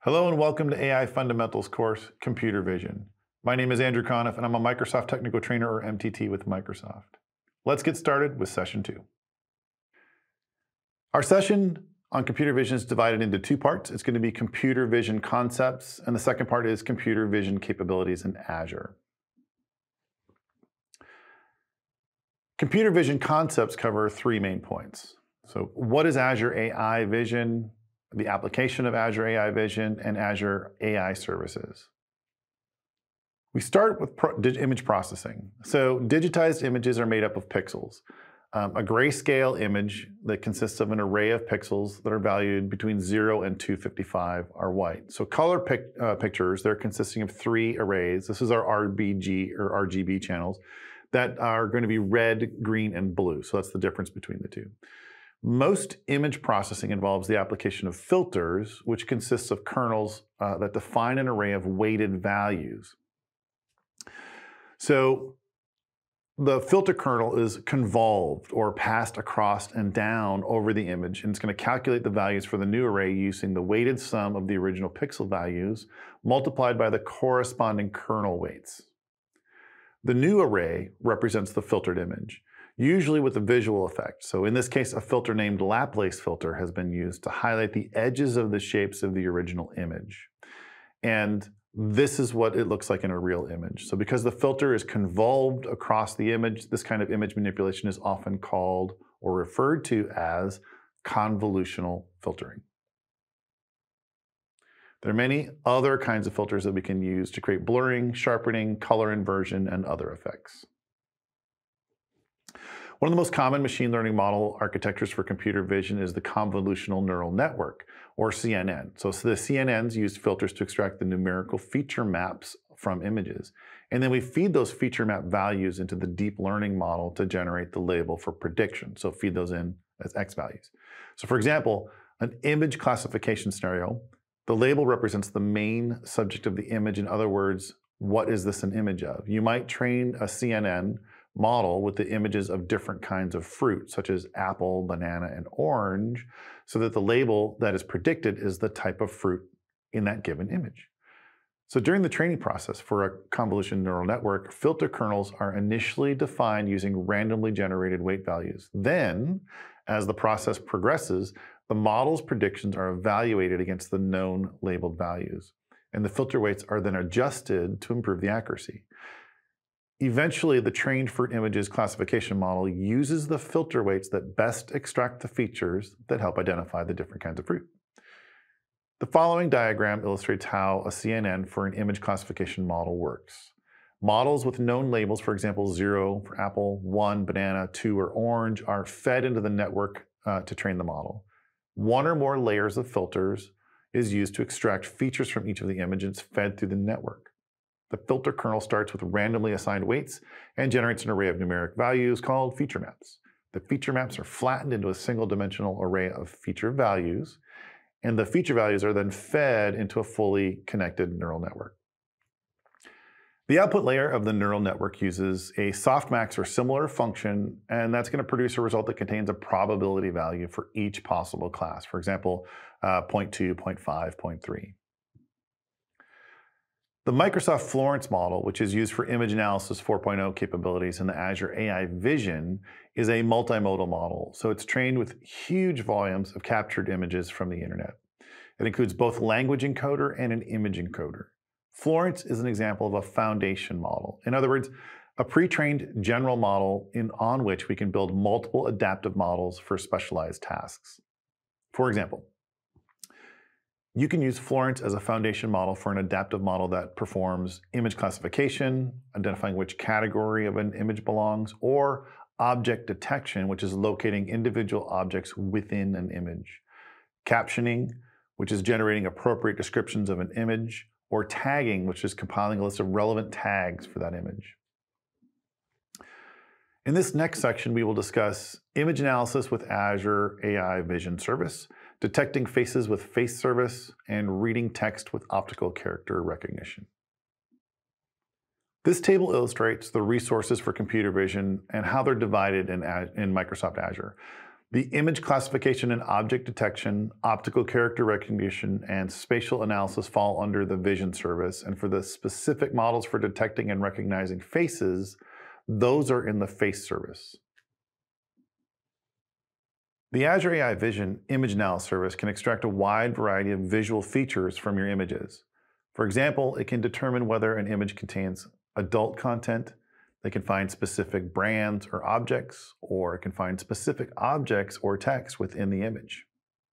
Hello and welcome to AI Fundamentals course, Computer Vision. My name is Andrew Conniff and I'm a Microsoft Technical Trainer or MTT with Microsoft. Let's get started with session 2. Our session on computer vision is divided into two parts. It's going to be computer vision concepts, and the second part is computer vision capabilities in Azure. Computer vision concepts cover three main points. So what is Azure AI Vision, the application of Azure AI Vision, and Azure AI services. We start with image processing. So digitized images are made up of pixels. A grayscale image that consists of an array of pixels that are valued between 0 and 255 are white. So color pictures, they're consisting of three arrays. This is our RGB channels that are going to be red, green, and blue. So that's the difference between the two. Most image processing involves the application of filters, which consists of kernels that define an array of weighted values. So the filter kernel is convolved or passed across and down over the image, and it's going to calculate the values for the new array using the weighted sum of the original pixel values multiplied by the corresponding kernel weights. The new array represents the filtered image, usually with a visual effect. So in this case, a filter named Laplace filter has been used to highlight the edges of the shapes of the original image. And this is what it looks like in a real image. So because the filter is convolved across the image, this kind of image manipulation is often called or referred to as convolutional filtering. There are many other kinds of filters that we can use to create blurring, sharpening, color inversion, and other effects. One of the most common machine learning model architectures for computer vision is the convolutional neural network, or CNN. So the CNNs use filters to extract the numerical feature maps from images. And then we feed those feature map values into the deep learning model to generate the label for prediction. So feed those in as X values. So for example, an image classification scenario, the label represents the main subject of the image. In other words, what is this an image of? You might train a CNN model with the images of different kinds of fruit, such as apple, banana, and orange, so that the label that is predicted is the type of fruit in that given image. So during the training process for a convolutional neural network, filter kernels are initially defined using randomly generated weight values. Then, as the process progresses, the model's predictions are evaluated against the known labeled values, and the filter weights are then adjusted to improve the accuracy. Eventually, the trained fruit images classification model uses the filter weights that best extract the features that help identify the different kinds of fruit. The following diagram illustrates how a CNN for an image classification model works. Models with known labels, for example, 0 for apple, 1 banana, 2 or orange, are fed into the network to train the model. One or more layers of filters is used to extract features from each of the images fed through the network. The filter kernel starts with randomly assigned weights and generates an array of numeric values called feature maps. The feature maps are flattened into a single-dimensional array of feature values, and the feature values are then fed into a fully connected neural network. The output layer of the neural network uses a softmax or similar function, and that's going to produce a result that contains a probability value for each possible class. For example, 0.2, 0.5, 0.3. The Microsoft Florence model, which is used for image analysis 4.0 capabilities in the Azure AI Vision, is a multimodal model. So it's trained with huge volumes of captured images from the internet. It includes both language encoder and an image encoder. Florence is an example of a foundation model. In other words, a pre-trained general model on which we can build multiple adaptive models for specialized tasks. For example, you can use Florence as a foundation model for an adaptive model that performs image classification, identifying which category of an image belongs, or object detection, which is locating individual objects within an image, captioning, which is generating appropriate descriptions of an image, or tagging, which is compiling a list of relevant tags for that image. In this next section, we will discuss image analysis with Azure AI Vision Service, detecting faces with face service, and reading text with optical character recognition. This table illustrates the resources for computer vision and how they're divided in Microsoft Azure. The image classification and object detection, optical character recognition, and spatial analysis fall under the vision service. And for the specific models for detecting and recognizing faces, those are in the face service. The Azure AI Vision image analysis service can extract a wide variety of visual features from your images. For example, it can determine whether an image contains adult content. They can find specific brands or objects, or it can find specific objects or text within the image.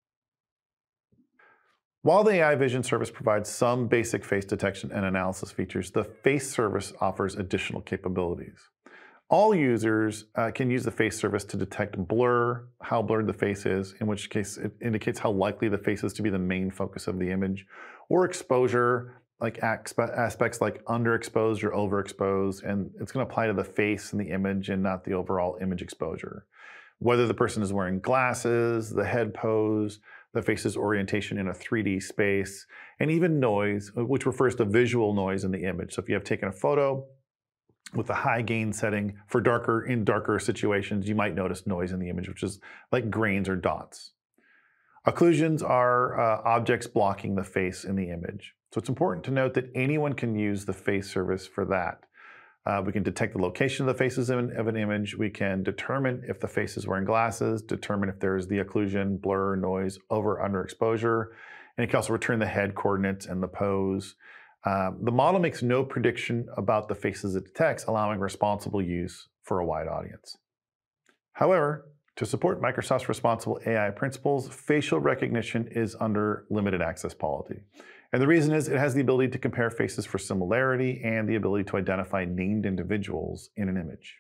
While the AI Vision service provides some basic face detection and analysis features, the face service offers additional capabilities. All users can use the face service to detect blur, how blurred the face is, in which case it indicates how likely the face is to be the main focus of the image, or exposure, like aspects like underexposed or overexposed, and it's going to apply to the face in the image and not the overall image exposure. Whether the person is wearing glasses, the head pose, the face's orientation in a 3D space, and even noise, which refers to visual noise in the image. So if you have taken a photo with a high gain setting for darker situations, you might notice noise in the image, which is like grains or dots. Occlusions are objects blocking the face in the image. So it's important to note that anyone can use the face service for that. We can detect the location of the faces of an image. We can determine if the face is wearing glasses, determine if there's the occlusion, blur, noise, over, underexposure. And it can also return the head coordinates and the pose. The model makes no prediction about the faces it detects, allowing responsible use for a wide audience. However, to support Microsoft's responsible AI principles, facial recognition is under limited access policy. And the reason is it has the ability to compare faces for similarity and the ability to identify named individuals in an image.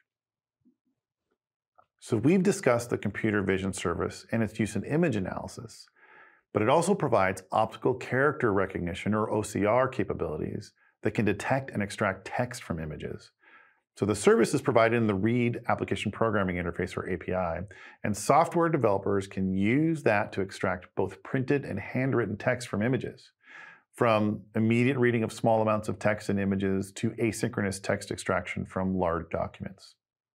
So we've discussed the computer vision service and its use in image analysis, but it also provides optical character recognition, or OCR, capabilities that can detect and extract text from images. So the service is provided in the Read Application Programming Interface, or API, and software developers can use that to extract both printed and handwritten text from images, from immediate reading of small amounts of text in images to asynchronous text extraction from large documents.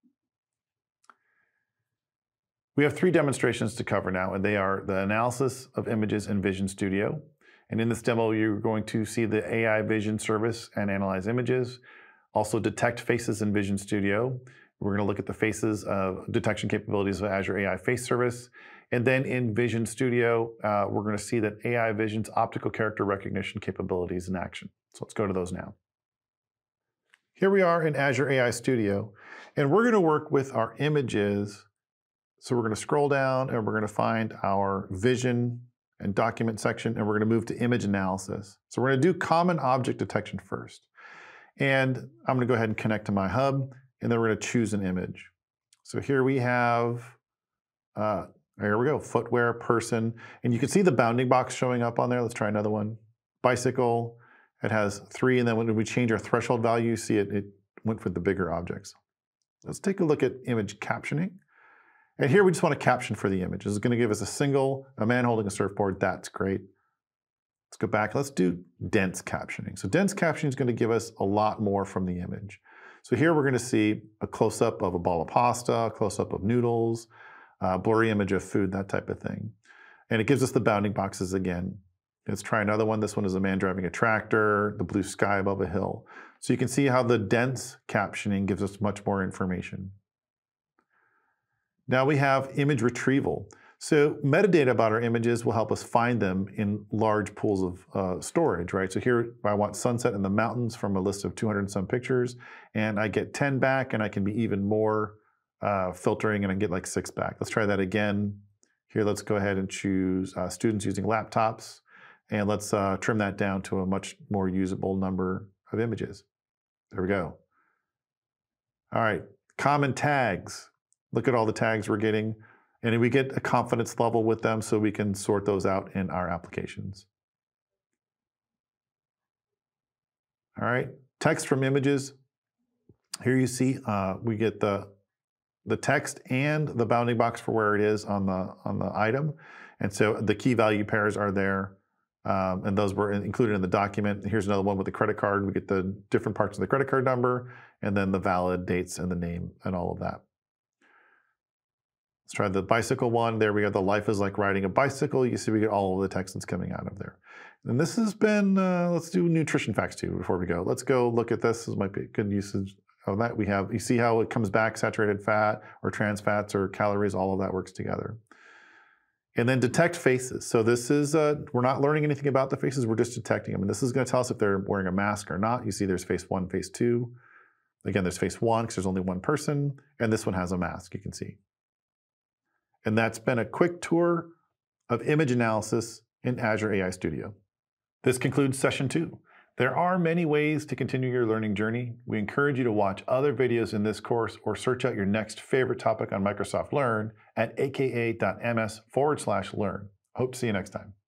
We have 3 demonstrations to cover now, and they are the analysis of images in Vision Studio. And in this demo, you're going to see the AI Vision service and analyze images. Also detect faces in Vision Studio. We're going to look at the faces detection capabilities of Azure AI Face Service. And then in Vision Studio, we're going to see that AI Vision's optical character recognition capabilities in action. So let's go to those now. Here we are in Azure AI Studio, and we're going to work with our images. So we're going to scroll down and we're going to find our Vision and Document section, and we're going to move to Image Analysis. So we're going to do Common Object Detection first. And I'm going to go ahead and connect to my hub, and then we're going to choose an image. So here we have, here we go, footwear, person. And you can see the bounding box showing up on there. Let's try another one. Bicycle, it has 3, and then when we change our threshold value, you see it went for the bigger objects. Let's take a look at image captioning. And here we just want to caption for the image. This is going to give us a man holding a surfboard. That's great. Let's go back. Let's do dense captioning. So dense captioning is going to give us a lot more from the image. So here we're going to see a close-up of a ball of pasta, a close-up of noodles, blurry image of food, that type of thing. And it gives us the bounding boxes again. Let's try another one. This one is a man driving a tractor, the blue sky above a hill. So you can see how the dense captioning gives us much more information. Now we have image retrieval. So metadata about our images will help us find them in large pools of storage, right? So here I want sunset in the mountains from a list of 200 and some pictures, and I get 10 back, and I can be even more filtering, and I get like 6 back. Let's try that again. Here, let's go ahead and choose students using laptops, and let's trim that down to a much more usable number of images. There we go. All right, common tags. Look at all the tags we're getting. And we get a confidence level with them so we can sort those out in our applications. All right, text from images. Here you see we get the text and the bounding box for where it is on the item. And so the key value pairs are there. And those were included in the document. Here's another one with the credit card. We get the different parts of the credit card number, and then the valid dates and the name and all of that. Let's try the bicycle one. There we go. The life is like riding a bicycle. You see we get all of the text that's coming out of there. And this has been, let's do nutrition facts too before we go. Let's go look at this. This might be a good usage of that. We have, you see how it comes back, saturated fat or trans fats or calories, all of that works together. And then detect faces. So this is, we're not learning anything about the faces, we're just detecting them. And this is gonna tell us if they're wearing a mask or not. You see there's face 1, face 2. Again, there's face 1 because there's only one person, and this one has a mask, you can see. And that's been a quick tour of image analysis in Azure AI Studio. This concludes session 2. There are many ways to continue your learning journey. We encourage you to watch other videos in this course or search out your next favorite topic on Microsoft Learn at aka.ms/learn. Hope to see you next time.